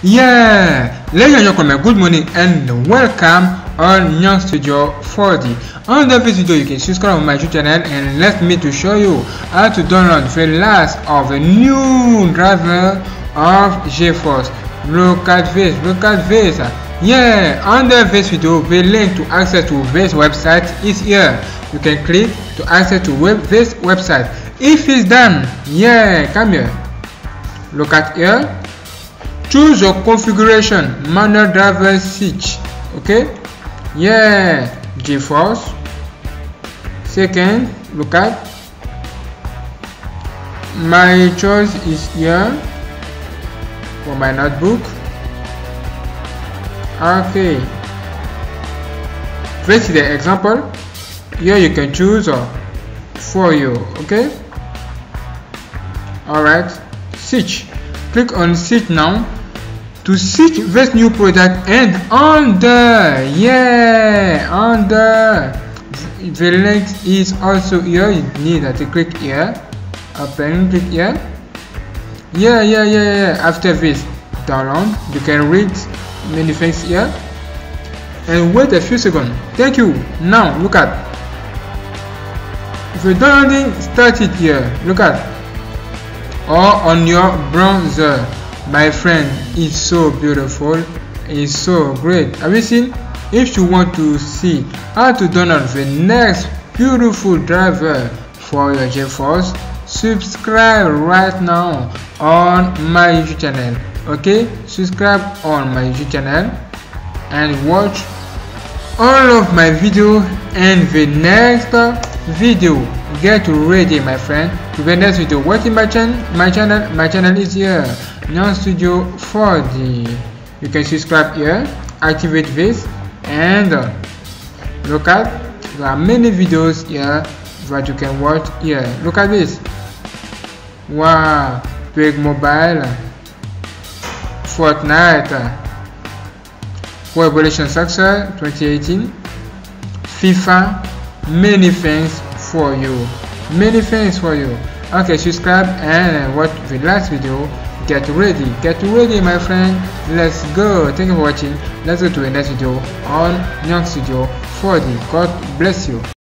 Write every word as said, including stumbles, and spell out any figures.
Yeah, ladies and gentlemen, good morning and welcome on Young Studio four D. On this video, you can subscribe on my YouTube channel and let me to show you how to download the last of a new driver of GeForce. Look at this, look at this. Yeah, under this video, the link to access to this website is here. You can click to access to web this website. If it's done, yeah, come here. Look at here. Choose your configuration, manual driver switch. Okay, yeah, GeForce. Second, look at my choice is here for my notebook. Okay, this is the example. Here you can choose for you. Okay, all right, switch. Click on switch now to switch this new product, and under, yeah, under the link is also here. You need to click here, open, click here. Yeah, yeah, yeah, yeah. After this, download. You can read many things here and wait a few seconds. Thank you. Now look at the downloading started here. Look at, or on your browser. My friend, it's so beautiful, it's so great. Have you seen? If you want to see how to download the next beautiful driver for your GeForce, subscribe right now on my YouTube channel. Okay, subscribe on my YouTube channel and watch all of my video and the next video. Get ready, my friend, to the next video. What in my channel? My channel, my channel is here, Young Studio four D. You can subscribe here, activate this, and uh, look at, there are many videos here that you can watch here. Look at this. Wow, Big Mobile, Fortnite, Pro Evolution Soccer twenty eighteen, FIFA, many things for you, many things for you. Okay, subscribe and watch the last video. Get ready, get ready, my friend. Let's go. Thank you for watching. Let's go to the next video on Young Studio four D. God bless you.